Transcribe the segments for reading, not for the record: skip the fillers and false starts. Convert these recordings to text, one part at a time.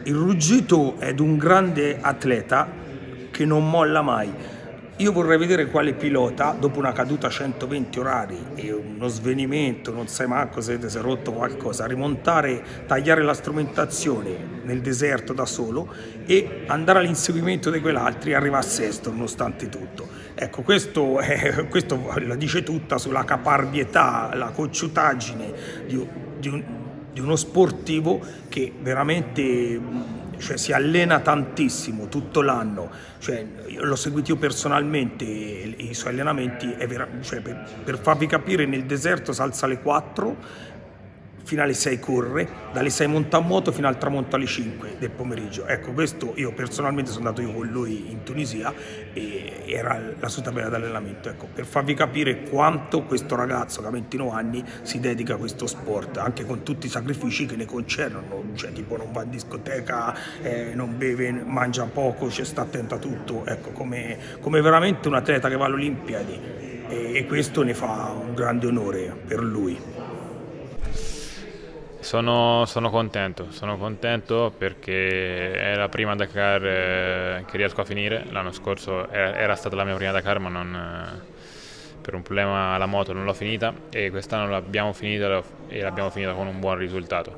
Il ruggito è un grande atleta che non molla mai. Io vorrei vedere quale pilota, dopo una caduta a 120 orari e uno svenimento, non sai manco se ti sei rotto qualcosa, rimontare, tagliare la strumentazione nel deserto da solo e andare all'inseguimento di quell'altro e arrivare a sesto nonostante tutto. Ecco, questo la dice tutta sulla caparbietà, la cocciutaggine di uno sportivo che veramente si allena tantissimo tutto l'anno. L'ho seguito io personalmente i suoi allenamenti, per farvi capire, nel deserto si alza alle 4, fino alle 6 corre, dalle 6 monta a moto fino al tramonto alle 5 del pomeriggio. Ecco, questo io personalmente sono andato io con lui in Tunisia e era la sua tabella d'allenamento. Ecco, per farvi capire quanto questo ragazzo che ha 29 anni si dedica a questo sport, anche con tutti i sacrifici che ne concernono, tipo non va in discoteca, non beve, mangia poco, sta attento a tutto, ecco, come veramente un atleta che va alle Olimpiadi, e questo ne fa un grande onore per lui. Sono contento perché è la prima Dakar che riesco a finire. L'anno scorso era stata la mia prima Dakar, ma per un problema alla moto non l'ho finita, e quest'anno l'abbiamo finita e l'abbiamo finita con un buon risultato.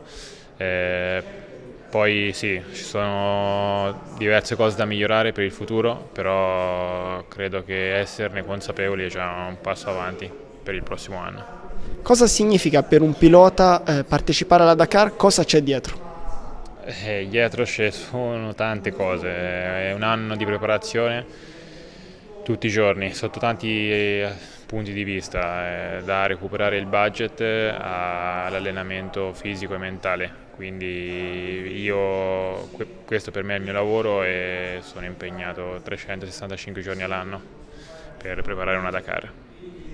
Poi sì, ci sono diverse cose da migliorare per il futuro, però credo che esserne consapevoli è già un passo avanti per il prossimo anno. Cosa significa per un pilota partecipare alla Dakar? Cosa c'è dietro? Dietro ci sono tante cose, è un anno di preparazione tutti i giorni, sotto tanti punti di vista, da recuperare il budget all'allenamento fisico e mentale, quindi questo per me è il mio lavoro e sono impegnato 365 giorni all'anno per preparare una Dakar.